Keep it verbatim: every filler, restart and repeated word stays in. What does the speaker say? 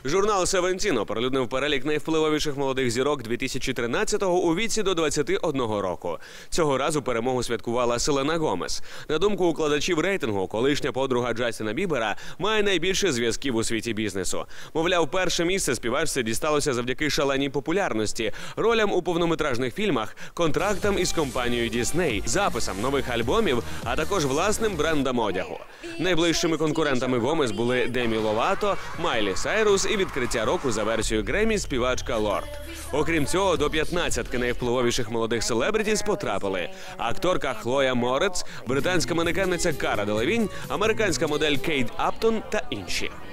Журнал «Севентін» оприлюднив перелік найвпливовіших молодих зірок дві тисячі тринадцятого у віці до двадцяти одного року. Цього разу перемогу святкувала Селена Гомес. На думку укладачів рейтингу, колишня подруга Джастіна Бібера має найбільше зв'язків у світі бізнесу. Мовляв, перше місце співачці дісталося завдяки шаленій популярності, ролям у повнометражних фільмах, контрактам із компанією Disney, записам нових альбомів, а також власним брендам одягу. Найближчими конкурентами Гомес були Демі Ловато, Майлі Сайрус і відкриття року за версією Греммі співачка Лорд. Окрім цього, до п'ятнадцятки найвпливовіших молодих селебритіс потрапили акторка Хлоя Морец, британська манекенниця Кара Делевінь, американська модель Кейт Аптон та інші.